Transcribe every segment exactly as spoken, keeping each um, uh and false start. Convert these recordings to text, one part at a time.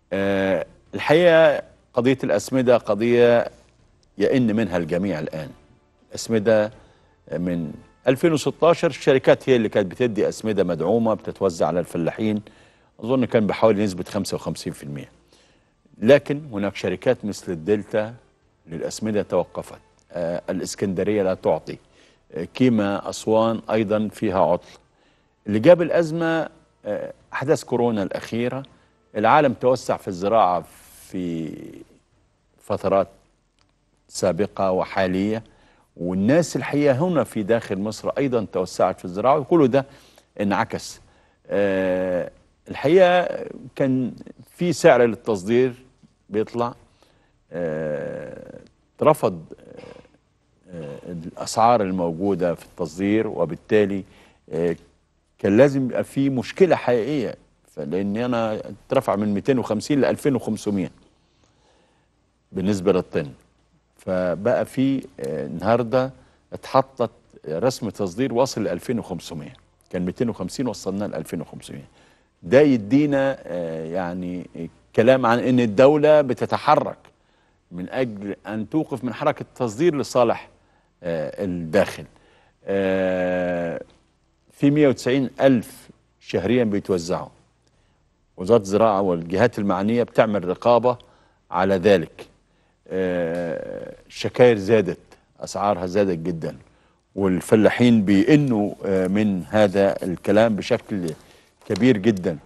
آه الحقيقة قضية الأسمدة قضية يئن منها الجميع الآن. الأسمدة من ألفين وستاشر الشركات هي اللي كانت بتدي أسمدة مدعومة بتتوزع على الفلاحين، أظن كان بحوالي نسبة خمسة وخمسين بالمئة، لكن هناك شركات مثل الدلتا للأسمدة توقفت، آه الإسكندرية لا تعطي، آه كيما أسوان أيضا فيها عطل. اللي جاب الأزمة آه أحداث كورونا الأخيرة. العالم توسع في الزراعة في فترات سابقة وحالية، والناس الحقيقة هنا في داخل مصر أيضا توسعت في الزراعة، وكل ده انعكس. أه الحقيقة كان في سعر للتصدير بيطلع، أه ترفض أه الأسعار الموجودة في التصدير، وبالتالي أه كان لازم يبقى في مشكلة حقيقية، لأن أنا اترفع من مئتين وخمسين ل ألفين وخمسمئة بالنسبة للطن. فبقى في النهارده اتحطت رسم تصدير واصل ل ألفين وخمسمئة، كان مئتين وخمسين وصلنا ل ألفين وخمسمئة. ده يدينا يعني كلام عن ان الدولة بتتحرك من اجل ان توقف من حركة التصدير لصالح الداخل. في مئة وتسعين ألف شهريا بيتوزعوا، وزارة الزراعة والجهات المعنية بتعمل رقابة على ذلك. الشكاير زادت، أسعارها زادت جدا، والفلاحين بيئنوا من هذا الكلام بشكل كبير جدا.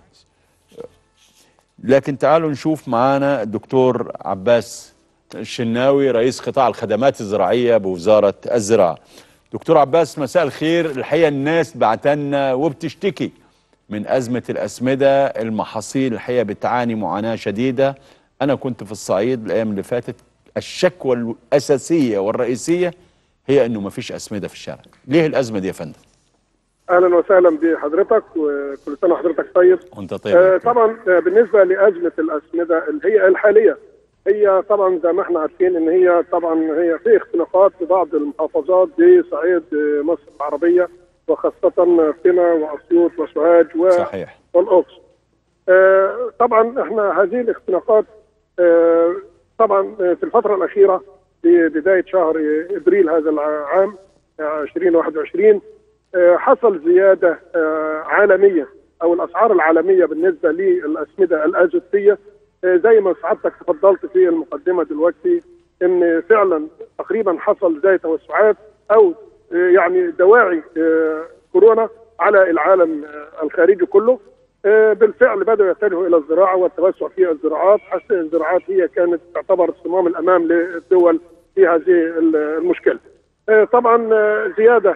لكن تعالوا نشوف معانا الدكتور عباس الشناوي رئيس قطاع الخدمات الزراعية بوزارة الزراعة. دكتور عباس، مساء الخير. الحقيقة الناس بعتنا وبتشتكي من أزمة الأسمدة، المحاصيل الحقيقة بتعاني معاناة شديدة. أنا كنت في الصعيد الأيام اللي فاتت، الشكوى الأساسية والرئيسية هي أنه ما فيش أسمدة في الشارع. ليه الأزمة دي يا فندم؟ أهلا وسهلا بحضرتك، وكل سنة وحضرتك طيب. وأنت طيب. آه طبعا بالنسبة لأزمة الأسمدة اللي هي الحالية، هي طبعا زي ما احنا عارفين ان هي طبعا هي في اختناقات في بعض المحافظات بصعيد مصر العربية، وخاصة قنا وأسيوط وسوهاج صحيح. والأقصر. آه طبعا احنا هذه الاختناقات آه طبعا في الفترة الأخيرة في بداية شهر إبريل هذا العام ألفين وواحد وعشرين آه حصل زيادة آه عالمية، أو الأسعار العالمية بالنسبة للأسمدة الأزوتية. آه زي ما سعادتك تفضلت في المقدمة دلوقتي، إن فعلا تقريبا حصل زي توسعات أو آه يعني دواعي آه كورونا على العالم آه الخارجي كله. بالفعل بدأوا يتجهوا إلى الزراعة والتوسع في الزراعات، حتى الزراعات هي كانت تعتبر صمام الأمام للدول في هذه المشكلة. طبعا زيادة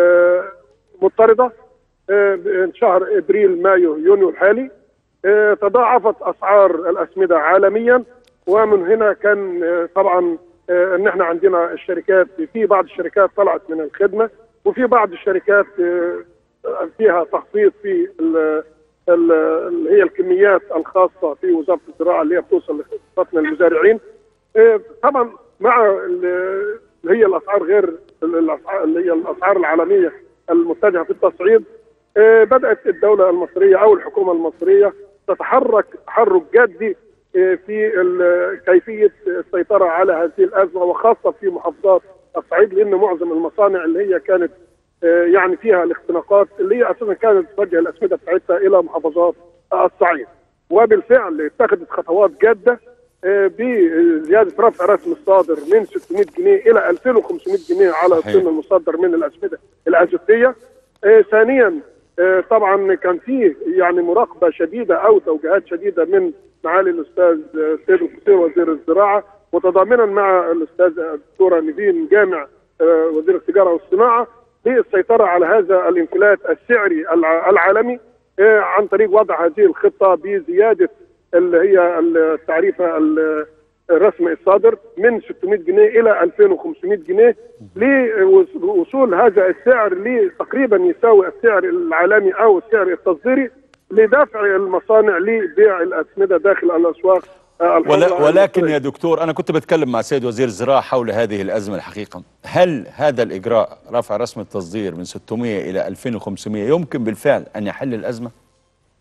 مضطردة من شهر إبريل مايو يونيو الحالي، تضاعفت أسعار الأسمدة عالميا، ومن هنا كان طبعا ان احنا عندنا الشركات، في بعض الشركات طلعت من الخدمة، وفي بعض الشركات فيها تخفيض في اللي هي الكميات الخاصه في وزاره الزراعه اللي هي بتوصل لخطنا المزارعين. طبعا مع اللي هي الاسعار غير الاسعار اللي هي الاسعار العالميه المتجهه في التصعيد، بدات الدوله المصريه او الحكومه المصريه تتحرك تحرك جدي في كيفيه السيطره على هذه الازمه، وخاصه في محافظات الصعيد، لان معظم المصانع اللي هي كانت يعني فيها الاختناقات اللي هي اساسا كانت توجه الاسمده بتاعتها الى محافظات الصعيد. وبالفعل اتخذت خطوات جاده بزياده رفع رسم الصادر من ستمئة جنيه الى ألفين وخمسمئة جنيه على الطن المصدر من الاسمده الازوتيه. ثانيا طبعا كان فيه يعني مراقبه شديده او توجيهات شديده من معالي الاستاذ سيد القصير وزير الزراعه، متضامنا مع الاستاذ الدكتوره نيفين جامع وزير التجاره والصناعه، للسيطرة على هذا الانفلات السعري العالمي عن طريق وضع هذه الخطة بزيادة اللي هي التعريفة الرسمي الصادر من ستمئة جنيه إلى ألفين وخمسمئة جنيه، لوصول هذا السعر لتقريبا يساوي السعر العالمي أو السعر التصديري، لدفع المصانع لبيع الأسمدة داخل الأسواق. ولكن يا دكتور، أنا كنت بتكلم مع سيد وزير الزراعة حول هذه الأزمة الحقيقة. هل هذا الإجراء رفع رسم التصدير من ستمئة إلى ألفين وخمسمئة يمكن بالفعل أن يحل الأزمة؟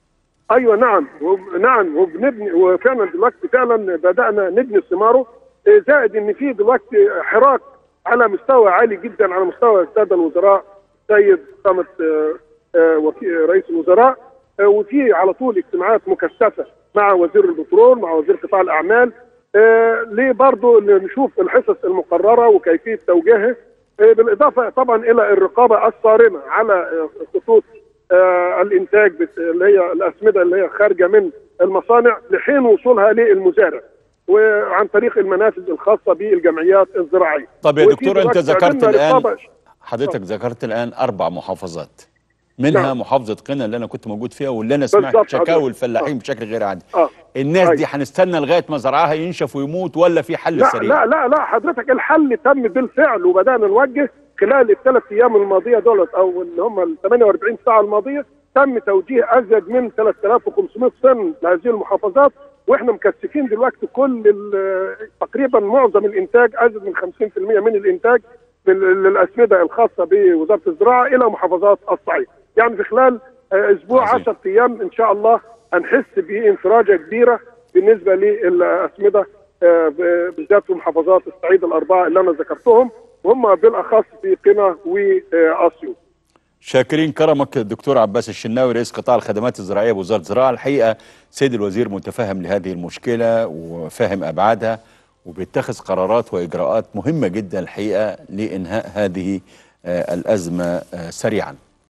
ايوه نعم نعم وبنبني، وفعلا دلوقتي فعلا بدانا نبني ثماره. زائد ان في دلوقتي حراك على مستوى عالي جدا، على مستوى الساده الوزراء، السيد قامت رئيس الوزراء، وفي على طول اجتماعات مكثفه مع وزير البترول، مع وزير قطاع الاعمال، ليه برضه نشوف الحصص المقرره وكيفيه توجيهها، بالاضافه طبعا الى الرقابه الصارمه على خطوط آه الانتاج اللي هي الاسمده اللي هي خارجه من المصانع لحين وصولها للمزارع، وعن طريق المنافذ الخاصه بالجمعيات الزراعيه. طب يا دكتور، انت ذكرت الان رقابة. حضرتك ذكرت الان اربع محافظات، منها نعم. محافظه قنا اللي انا كنت موجود فيها، واللي انا سمعت شكاوي الفلاحين آه. بشكل غير عادي. آه. الناس آه. دي هنستنى لغايه ما زرعها ينشف ويموت، ولا في حل لا سريع؟ لا لا لا حضرتك، الحل تم بالفعل، وبدانا نوجه خلال الثلاث ايام الماضيه دولت، او اللي هم ال ثمانية وأربعين ساعه الماضيه، تم توجيه ازيد من ثلاثة آلاف وخمسمائة طن لهذه المحافظات، واحنا مكثفين دلوقتي كل تقريبا معظم الانتاج، ازيد من خمسين بالمئة من الانتاج للاسمده الخاصه بوزاره الزراعه الى محافظات الصعيد. يعني في خلال اسبوع عشرة ايام ان شاء الله هنحس بانفراجه كبيره بالنسبه للاسمده، بالذات في محافظات الصعيد الاربعه اللي انا ذكرتهم، وهم بالاخص في قنا واسيوط. شاكرين كرمك الدكتور عباس الشناوي، رئيس قطاع الخدمات الزراعيه بوزاره الزراعه. الحقيقه سيد الوزير متفهم لهذه المشكله وفاهم ابعادها، وبيتخذ قرارات واجراءات مهمه جدا الحقيقه لانهاء هذه الازمه سريعا.